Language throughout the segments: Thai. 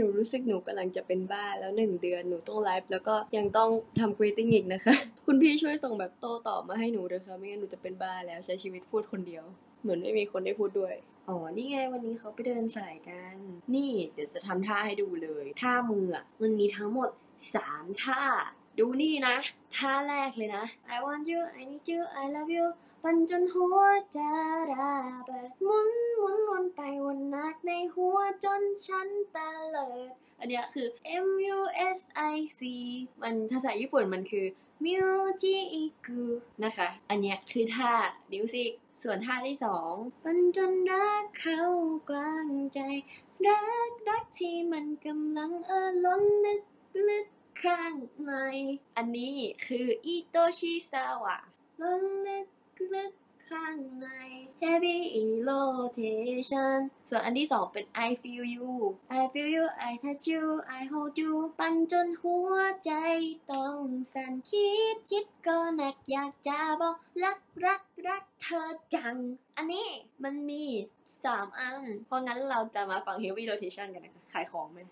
หนูรู้สึกหนูกำลังจะเป็นบ้าแล้ว1 เดือนหนูต้องไลฟ์แล้วก็ยังต้องทำ greeting อีกนะคะคุณพี่ช่วยส่งแบบโต้ตอบมาให้หนูด้วยค่ะไม่งั้นหนูจะเป็นบ้าแล้วใช้ชีวิตพูดคนเดียวเหมือนไม่มีคนได้พูดด้วยอ๋อนี่ไงวันนี้เขาไปเดินสายกันนี่เดี๋ยวจะทำท่าให้ดูเลยท่ามืออ่ะมันมีทั้งหมด3 ท่าดูนี่นะท่าแรกเลยนะ I want you I need you I love you ปั่นจนหัวจะระเบิดหมุนวนไปวนนักในหัวจนฉันตะเลิดอันเนี้ยคือ MUSIC มันภาษาญี่ปุ่นมันคือ Music นะคะอันเนี้ยคือท่า Music ส่วนท่าที่2ปั่นจนรักเข้ากลางใจรักที่มันกำลังล้นลึกข้างในอันนี้คืออิโตชิซาวะล้นลึกข้างใน Heavy rotation ส่วนอันที่2เป็น I feel you I feel you I touch you I hold you ปั่นจนหัวใจต้องสั่นคิดก็หนักอยากจะบอกรักเธอจังอันนี้มันมี3 อันเพราะงั้นเราจะมาฟัง Heavy rotation กันนะคะขายของไหม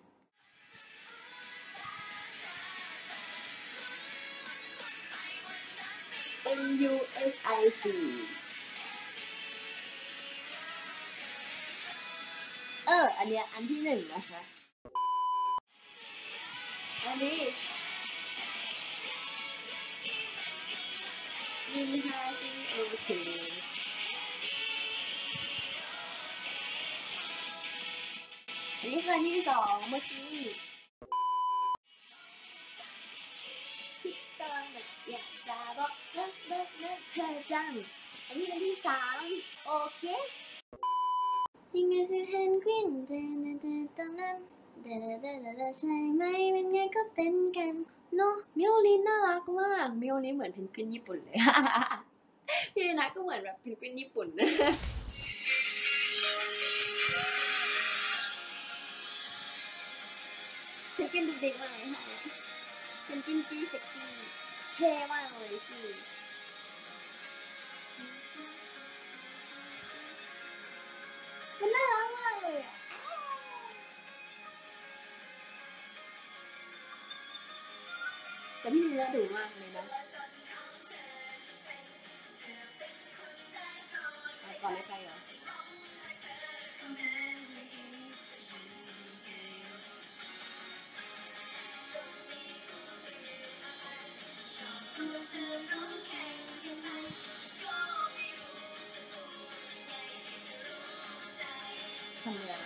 MUSIC อันเนี้ยอันที่1นะคะอันนี้ยินฮาซิโอเคอันนี้คืออันที่2เมื่อกี้คิดตอนแบบอยากจะบอกรักเธอจังอันนี้อันที่3โอเคยังไงคือเพนกวินเธอตรงนั้นใช่ไหมเป็นไงก็เป็นกันเนาะมิโอริน่ารักมากมิโอริเหมือนเพนกวินญี่ปุ่นเลย พี่นะก็เหมือนแบบเพนกวินญี่ปุ่นนะเพนกวินเด็กๆมากเลยค่ะเพนกวินจีเซ็กซี่เท่มากเลยจีมันน่ารักมากเลยอ่ะแต่พี่ลีน่าดุมากเลยนะก่อนเลยใครเหรอทำเลย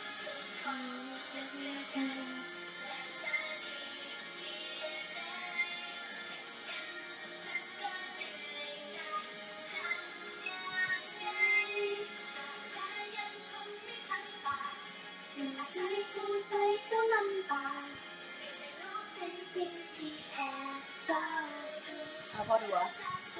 พอดูอ่ะ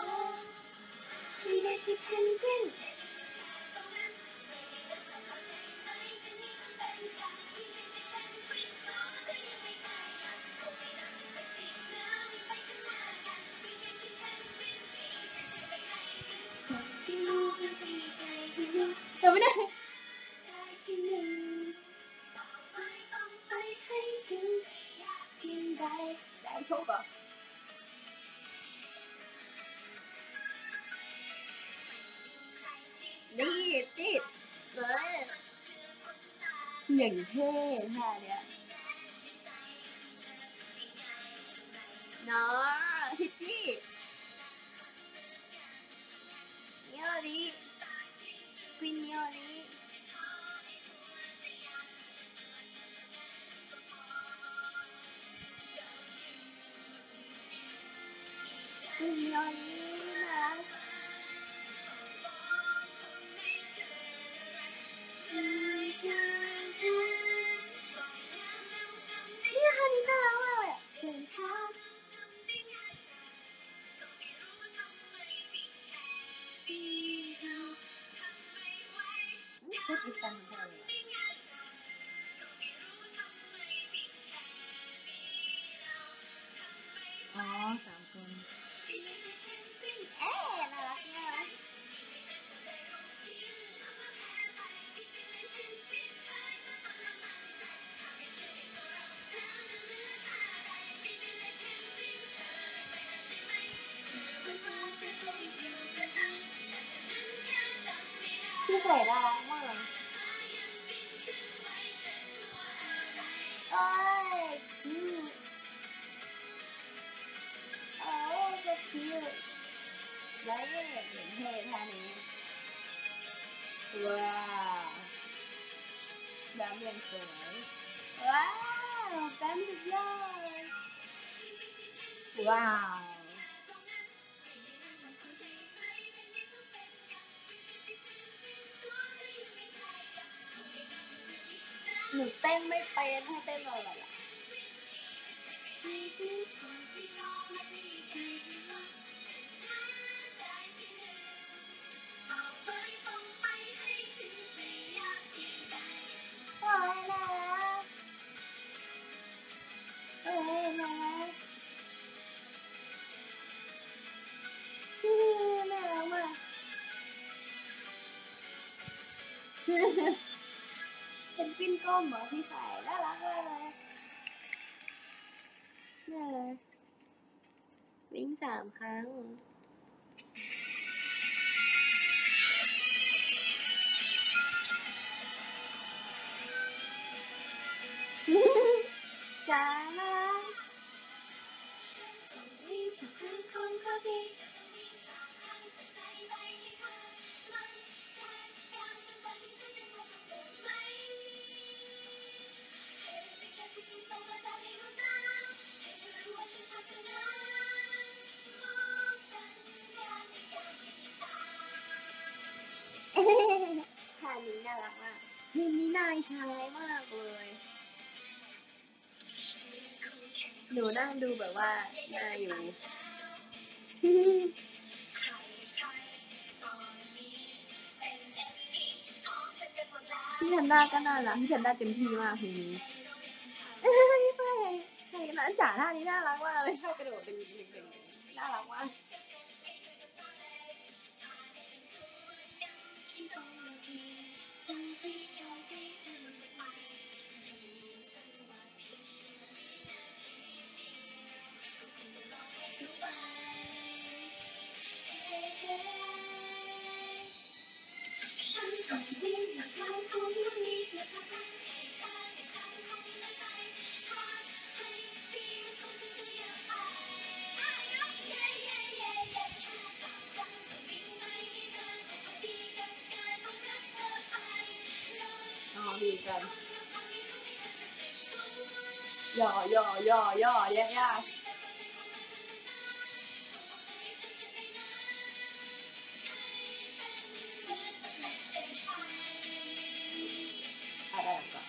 จำไม่ได้ได้โชคอ่ะนี่จิตเลยอย่างเท่ท่าเนี้ยเนาะพี่จี้มิโอริควินมิโอริควินมิโอรินะเนี่ยท่านี้น่ารักมากเลยอ่ะเดินช้าชอบอีสตันใช่เลยอ๋อ3 คนน่ารักน่ารัก Oh, cute. Oh, so cute. แล้วเห็นเท่ท่านี้ว้าวแบมยังสวยว้าวแบมสุดยอดว้าวหนูเต้นไม่เป็นให้เต้นอะไรล่ะโอ้ยน่ารักโอ้ยน่ารักน่ารักมากเป็นปิ้นก้มเหรอพี่สายน่ารักมากเลยน่ารักวิ่ง3 ครั้งจ้าวิ่ง3 ครั้งคนเข้าทีท่านี้น่ารักมากเพลงนี้นายชายมากเลยหนูนั่งดูแบบว่าน่าอยู่พี่แพนด้าก็น่ารักพี่แพนด้าเต็มที่มากเพลงนี้พี่ไปเพลงนั้นจ๋าท่านี้น่ารักมากเลยชอบกระโดดดึงน่ารักมากดีกันย่อย่าอะไรก่อน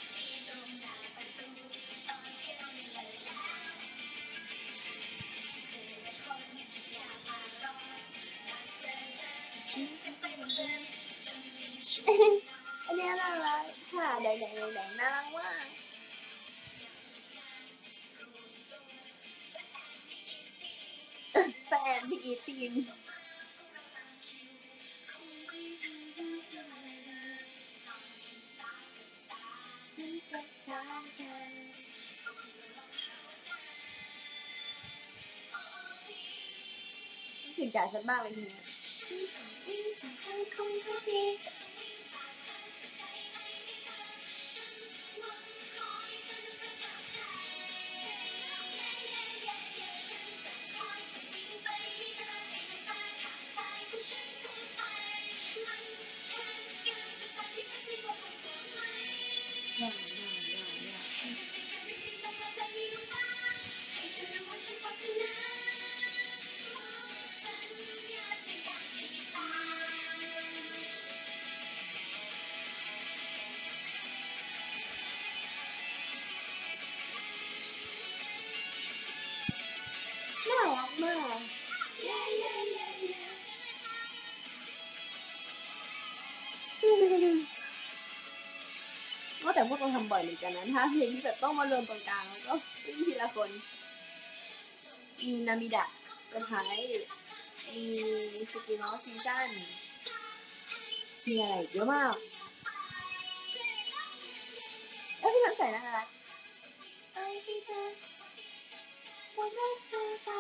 อันนี้น่ารักค่ะแดงน่ารักมากแฟนพี่อีตีนประสานกันถึงจ่าชัดมากเลยทีนี้น่ารักมากก็แต่พวกเราทำบ่อยเหมือนกันนะถ้าเพลงที่แบบต้องมารวมตรงกลางแล้วก็วิ่งทีละคนมีนามิดะเซอร์ไพรส์มีสกิโนซีซั่นมีอะไรเยอะมากแล้วพี่น้ำใส่น่ารักไปพี่เธอวันรักเธอไป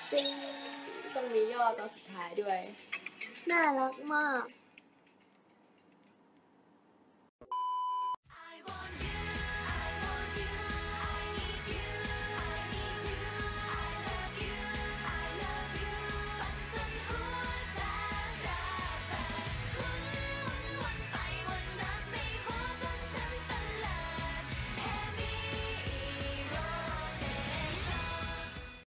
ติ้งต้องมีย่อตอนสุดท้ายด้วยน่ารักมาก